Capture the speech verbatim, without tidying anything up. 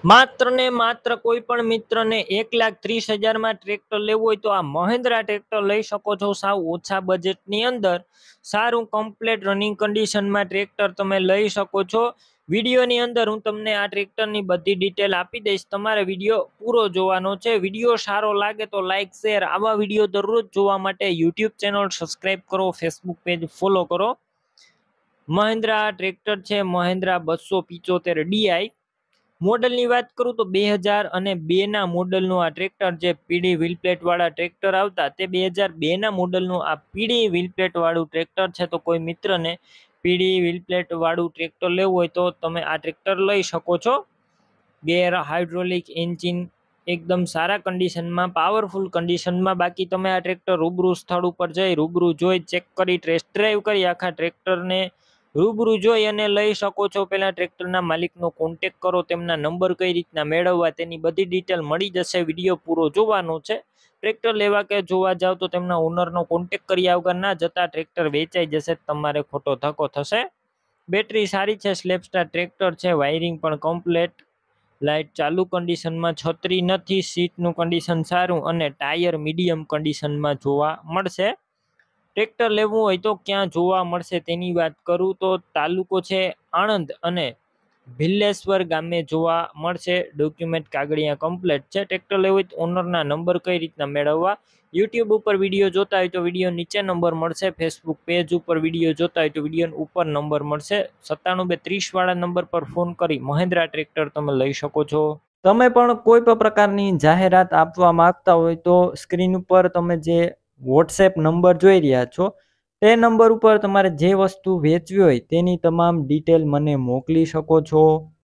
માત્ર ને માત્ર કોઈ પણ મિત્રને એક લાખ ત્રીસ હજારમાં ટ્રેક્ટર લેવું હોય તો આ મહિન્દ્રા ટ્રેક્ટર લઈ શકો છો સાવ ઓછા બજેટની અંદર સારું કમ્પ્લેટ રનિંગ કન્ડિશનમાં ટ્રેક્ટર તમે લઈ શકો છો। વિડીયોની અંદર હું તમને આ ટ્રેક્ટરની બધી ડિટેલ આપી દઈશ, તમારે વિડીયો પૂરો જોવાનો છે। વિડીયો સારો લાગે તો લાઇક શેર, આવા વિડીયો દરરોજ જોવા માટે યુટ્યુબ ચેનલ સબસ્ક્રાઈબ કરો, ફેસબુક પેજ ફોલો કરો। મહિન્દ્રા ટ્રેક્ટર છે મહિન્દ્રા બસો પિચોતેર ડીઆઈ। મોડલની વાત કરું તો બે હજાર અને બે ના મોડલનું આ ટ્રેક્ટર જે પીડી વ્હીલ પ્લેટ વાળા ટ્રેક્ટર આવતા તે બે હજાર બે ના મોડલનું આ પીડી વ્હીલ પ્લેટ વાળું ટ્રેક્ટર છે। તો કોઈ મિત્રને પીડી વ્હીલ પ્લેટ વાળું ટ્રેક્ટર લેવું હોય તો તમે આ ટ્રેક્ટર લઈ શકો છો। ગેર, હાઇડ્રોલિક, એન્જિન એકદમ સારા કન્ડિશનમાં, પાવરફુલ કન્ડિશનમાં। બાકી તમે આ ટ્રેક્ટર રૂબરૂ સ્થળ ઉપર જઈ રૂબરૂ જોઈ ચેક કરી ટેસ્ટ ડ્રાઈવ કરી આખા ટ્રેક્ટરને રૂબરૂ જોઈ અને લઈ શકો છો। પહેલા ટ્રેક્ટરના માલિકનો કોન્ટેક કરો, તેમના નંબર કઈ રીતના મેળવવા તેની બધી ડિટેલ મળી જશે। વિડીયો પૂરો જોવાનો છે। ટ્રેક્ટર લેવા કે જોવા જાવ તો તેમના ઓનરનો કોન્ટેક કર્યા વગર ના જતા, ટ્રેક્ટર વેચાઈ જશે, તમારે ખોટો ધક્કો થશે। બેટરી સારી છે, સ્લેપસ્ટાર ટ્રેક્ટર છે, વાયરિંગ પણ કમ્પ્લેટ, લાઇટ ચાલુ કન્ડિશનમાં, છત્રી નથી, સીટનું કન્ડિશન સારું અને ટાયર મીડિયમ કન્ડિશનમાં જોવા મળશે। ટ્રેક્ટર લેવું હોય તો ક્યાં જોવા મળશે તેની વાત કરું તો તાલુકો છે આણંદ અને ભિલ્લેશ્વર ગામે જોવા મળશે। ડોક્યુમેન્ટ કાગળિયા કમ્પ્લેટ છે। ટ્રેક્ટર લેવું હોય તો ઓનરના નંબર કઈ રીતના મેળવવા, યુટ્યુબ ઉપર વિડીયો જોતા હોય તો વિડીયો નીચે નંબર મળશે, ફેસબુક પેજ ઉપર વિડીયો જોતા હોય તો વિડીયો ઉપર નંબર મળશે। સત્તાણું બે ત્રીસ વાળા નંબર પર ફોન કરી મહિન્દ્રા ટ્રેક્ટર તમે લઈ શકો છો। તમે પણ કોઈ પણ પ્રકારની જાહેરાત આપવા માંગતા હોય તો સ્ક્રીન ઉપર તમે જે વોટ્સએપ નંબર જોઈ રહ્યા છો તે નંબર ઉપર તમારે જે વસ્તુ વેચવી હોય તેની તમામ ડિટેલ મને મોકલી શકો છો।